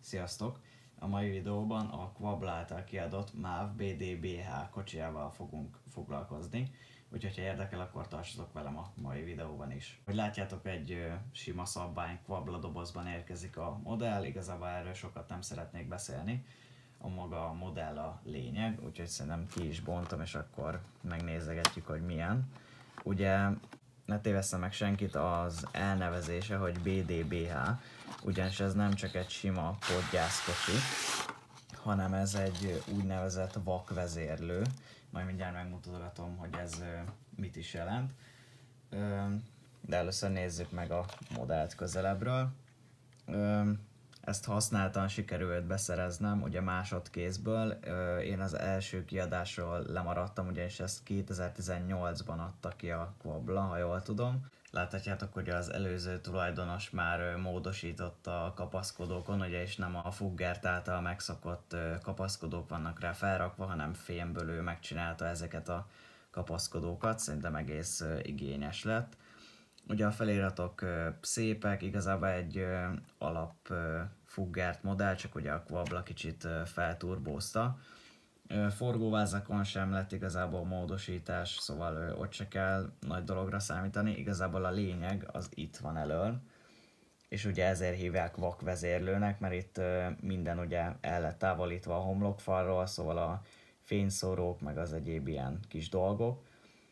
Sziasztok! A mai videóban a Quabl által kiadott MÁV BD-BH kocsijával fogunk foglalkozni, úgyhogy ha érdekel, akkor tartsatok velem a mai videóban is. Hogy látjátok, egy sima szabvány Quabl dobozban érkezik a modell, igazából erről sokat nem szeretnék beszélni. A maga modell a lényeg, úgyhogy szerintem ki is bontom, és akkor megnézegetjük, hogy milyen. Ugye ne tévesszem meg senkit, az elnevezése, hogy BD-BH, ugyanis ez nem csak egy sima podgyászkocsi, hanem ez egy úgynevezett vakvezérlő. Majd mindjárt megmutogatom, hogy ez mit is jelent. De először nézzük meg a modellt közelebbről. Ezt használtan sikerült beszereznem, ugye másodkézből. Én az első kiadásról lemaradtam, ugyanis ezt 2018-ban adta ki a Quabl, ha jól tudom. Láthatjátok, hogy az előző tulajdonos már módosította a kapaszkodókon, ugye, és nem a Fuggert által megszokott kapaszkodók vannak rá felrakva, hanem fémből ő megcsinálta ezeket a kapaszkodókat, szerintem egész igényes lett. Ugye a feliratok szépek, igazából egy alap Fuggert modell, csak ugye a Quabl kicsit felturbózta. Forgóvázakon sem lett igazából módosítás, szóval ott se kell nagy dologra számítani. Igazából a lényeg az itt van elől, és ugye ezért hívják vakvezérlőnek, mert itt minden ugye el lett távolítva a homlokfalról, szóval a fényszórók, meg az egyéb ilyen kis dolgok.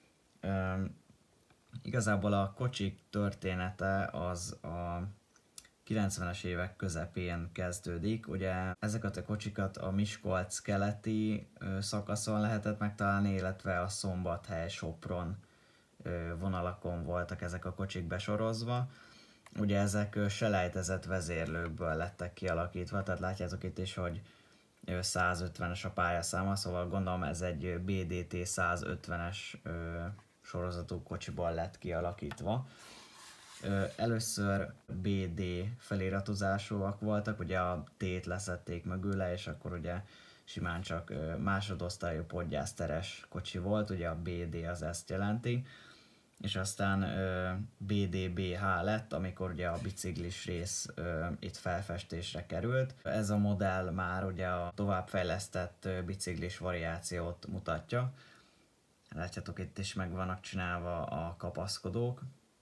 Igazából a kocsik története az a 90-es évek közepén kezdődik. Ugye ezeket a kocsikat a Miskolc keleti szakaszon lehetett megtalálni, illetve a Szombathely-Sopron vonalakon voltak ezek a kocsik besorozva. Ugye ezek selejtezett vezérlőkből lettek kialakítva, tehát látjátok itt is, hogy 150-es a pályaszáma, szóval gondolom ez egy BDT 150-es sorozatú kocsiból lett kialakítva. Először BD feliratozásúak voltak, ugye a T-t leszették mögüle, és akkor ugye simán csak másodosztályú podgyászteres kocsi volt, ugye a BD az ezt jelenti, és aztán BD-BH lett, amikor ugye a biciklis rész itt felfestésre került. Ez a modell már ugye a továbbfejlesztett biciklis variációt mutatja. Látjátok, itt is meg vannak csinálva a kapaszkodók.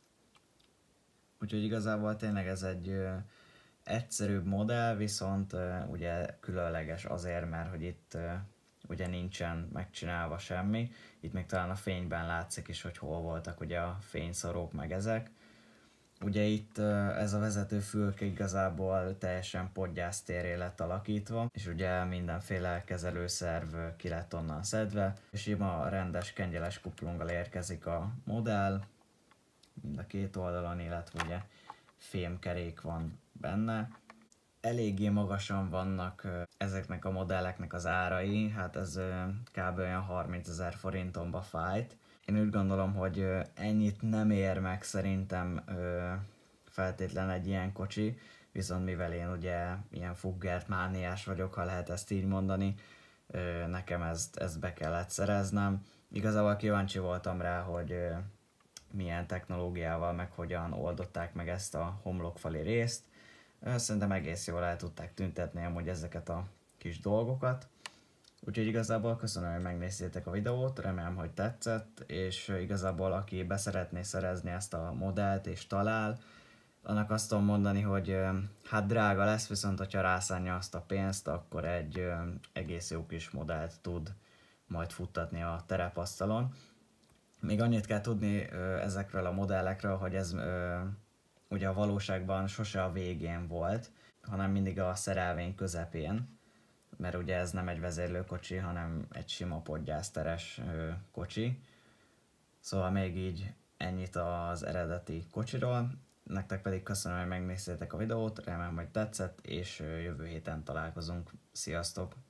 Úgyhogy igazából tényleg ez egy egyszerűbb modell, viszont ugye különleges azért, mert hogy itt ugye nincsen megcsinálva semmi. Itt még talán a fényben látszik is, hogy hol voltak ugye a fényszorók meg ezek. Ugye itt ez a vezetőfülke igazából teljesen podgyásztérré lett alakítva, és ugye mindenféle kezelőszerv ki lett onnan szedve. Sima rendes kengyeles kuplunggal érkezik a modell, mind a két oldalon, illetve ugye fémkerék van benne. Eléggé magasan vannak ezeknek a modelleknek az árai, hát ez kb. Olyan 30 000 forintomba fájt. Én úgy gondolom, hogy ennyit nem ér meg szerintem feltétlen egy ilyen kocsi, viszont mivel én ugye ilyen Fuggert mániás vagyok, ha lehet ezt így mondani, nekem ezt be kellett szereznem. Igazából kíváncsi voltam rá, hogy milyen technológiával, meg hogyan oldották meg ezt a homlokfali részt. Szerintem egész jól el tudták tüntetni amúgy ezeket a kis dolgokat. Úgyhogy igazából köszönöm, hogy megnéztétek a videót, remélem, hogy tetszett, és igazából aki beszeretné szerezni ezt a modellt és talál, annak azt tudom mondani, hogy hát drága lesz, viszont ha rászánja azt a pénzt, akkor egy egész jó kis modellt tud majd futtatni a terepasztalon. Még annyit kell tudni ezekről a modellekről, hogy ez ugye a valóságban sose a végén volt, hanem mindig a szerelvény közepén, mert ugye ez nem egy vezérlőkocsi, hanem egy sima podgyászteres kocsi. Szóval még így ennyit az eredeti kocsiról. Nektek pedig köszönöm, hogy megnéztétek a videót, remélem, hogy tetszett, és jövő héten találkozunk. Sziasztok!